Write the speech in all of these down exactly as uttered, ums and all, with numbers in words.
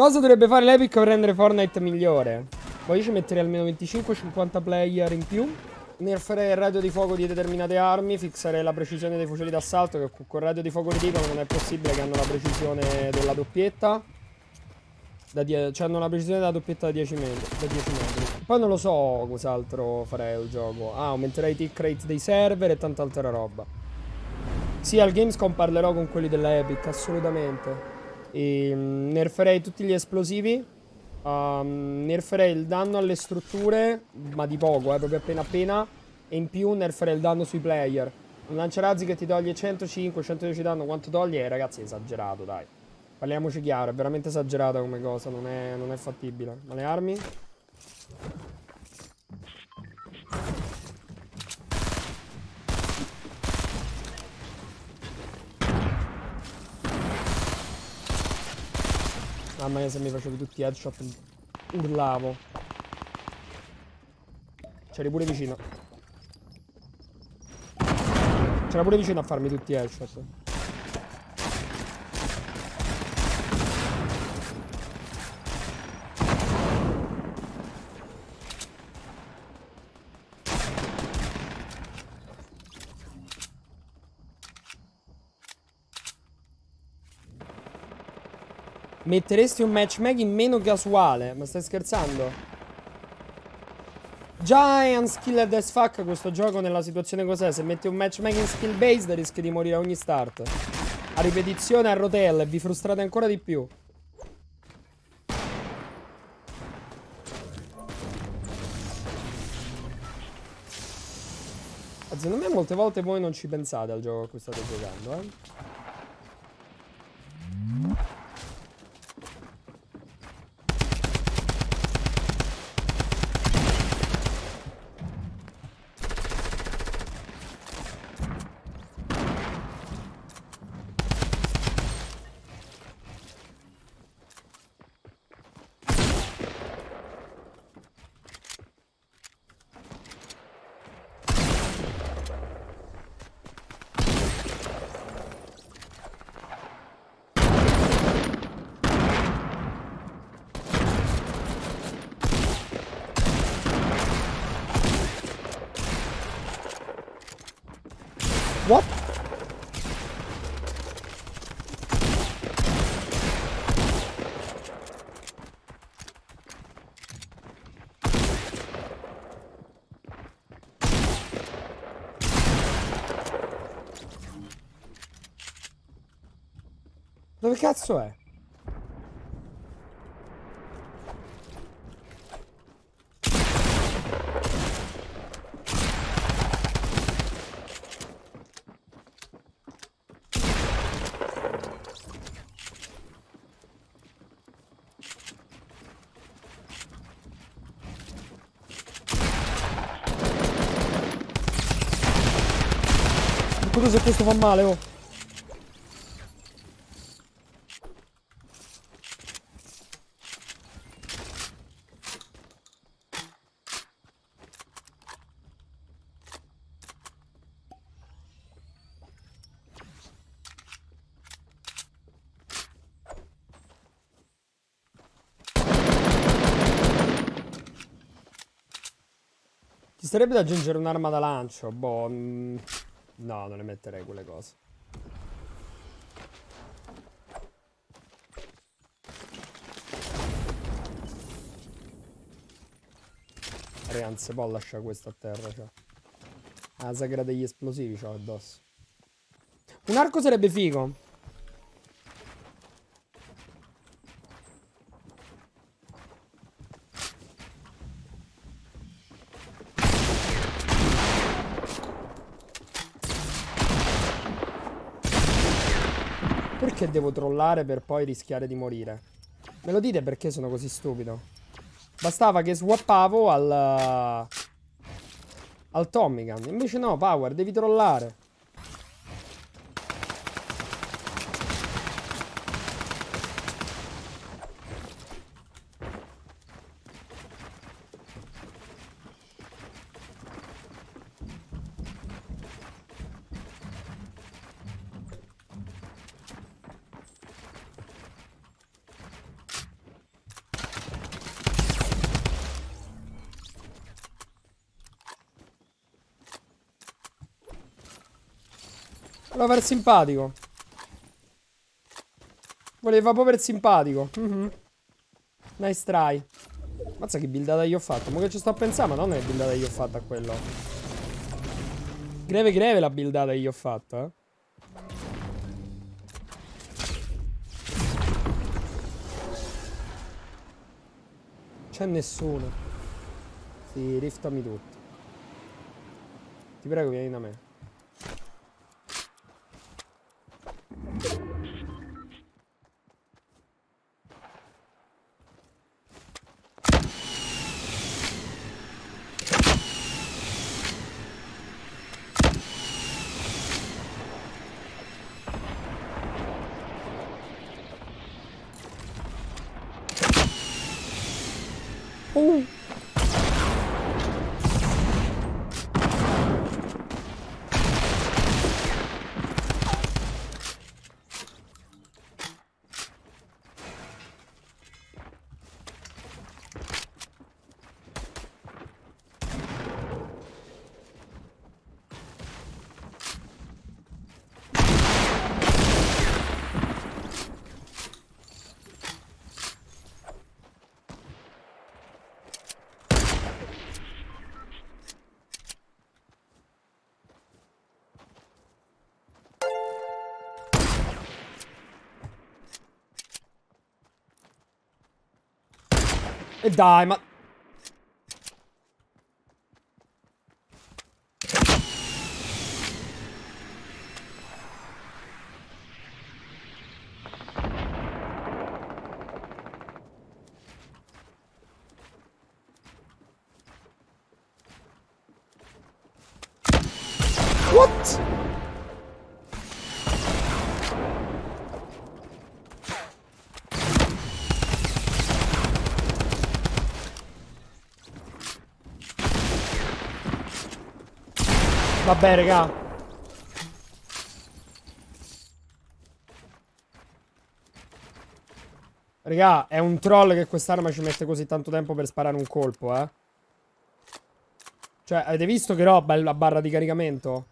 Cosa dovrebbe fare l'Epic per rendere Fortnite migliore? Poi io ci metterei almeno venticinque cinquanta player in più. Nerferei il radio di fuoco di determinate armi. Fixerei la precisione dei fucili d'assalto, che con il radio di fuoco ridicolo non è possibile che hanno la precisione della doppietta. Da die- cioè hanno la precisione della doppietta da dieci metri, da dieci metri. Poi non lo so cos'altro farei al gioco. Ah, aumenterei i tick rate dei server e tanta altra roba. Sì, al Gamescom parlerò con quelli della Epic, assolutamente. E, um, nerferei tutti gli esplosivi. Um, nerferei il danno alle strutture, ma di poco, eh, proprio appena appena. E in più nerferei il danno sui player. Un lanciarazzi che ti toglie centocinque centodieci danno, quanto toglie? Eh, ragazzi, è esagerato, dai. Parliamoci chiaro, è veramente esagerata come cosa, non è, non è fattibile. Ma le armi? Mamma mia, se mi facevi tutti headshot urlavo. C'eri pure vicino. C'era pure vicino a farmi tutti headshot. Metteresti un matchmaking meno casuale? Ma stai scherzando? Già è unskilled as fuck questo gioco nella situazione cos'è. Se metti un matchmaking skill based rischi di morire a ogni start. A ripetizione, a rotelle, vi frustrate ancora di più. Secondo me molte volte voi non ci pensate al gioco a cui state giocando, eh. What? Dove cazzo è? Cosa se questo fa male, oh? Ci sarebbe da aggiungere un'arma da lancio. Boh. Mm, no, non le metterei quelle cose. Ragazzi, poi lascia questo a terra, cioè. La sagra degli esplosivi c'ho addosso. Un arco sarebbe figo. Perché devo trollare per poi rischiare di morire? Me lo dite perché sono così stupido? Bastava che swappavo al... al Tommy Gun. Invece no, Power, devi trollare. Voleva per simpatico. Voleva proprio per simpatico. Mm-hmm. Nice try. Mazza che buildata gli ho fatto. Ma che ci sto a pensare, ma non è buildata che gli ho fatto a quello. Greve greve la buildata che gli ho fatto, eh. C'è nessuno. Sì, riftami tutto. Ti prego, vieni da me. Uh. E dai, ma... What? Vabbè, raga. Raga, è un troll che quest'arma ci mette così tanto tempo per sparare un colpo, eh. Cioè, avete visto che roba è la barra di caricamento?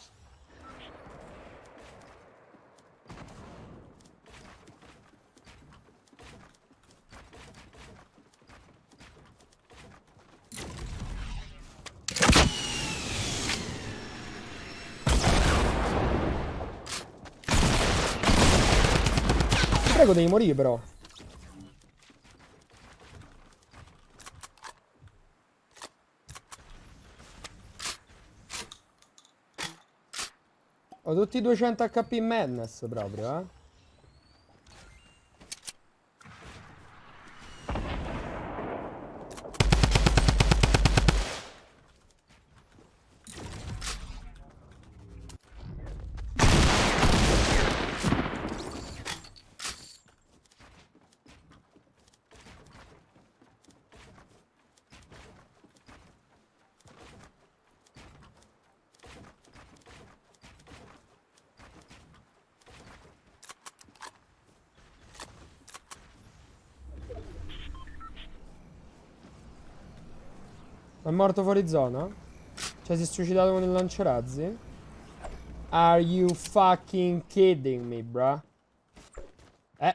Prego, devi morire, però. Ho tutti duecento H P in Madness, proprio, eh. È morto fuori zona? Cioè si è suicidato con il lanciarazzi? Are you fucking kidding me, bruh? Eh?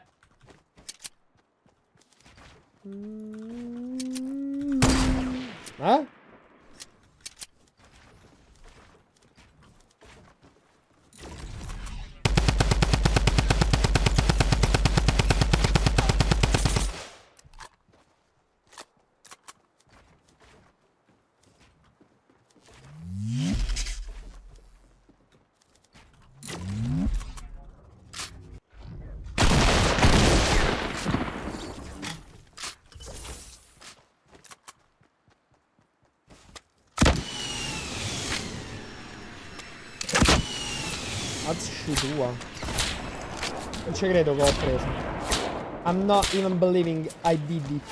Eh? Azzi tua. Non ci credo che ho preso. I'm not even believing I did it.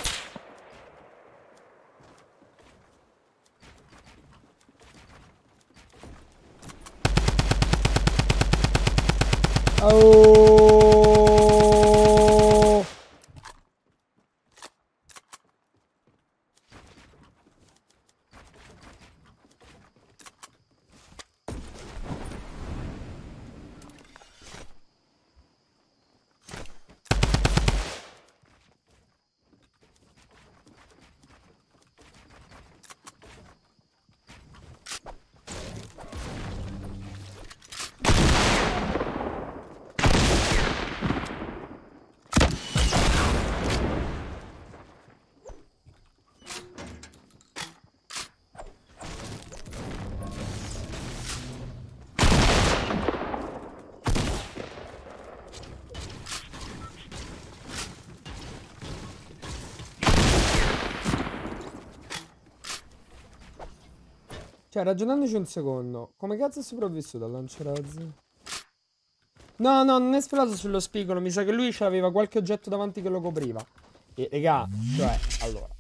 Oh. Cioè, ragionandoci un secondo, come cazzo è sopravvissuto al lanciarazzi? No, no, non è esploso sullo spigolo. Mi sa che lui aveva qualche oggetto davanti che lo copriva. E, regà, cioè, allora.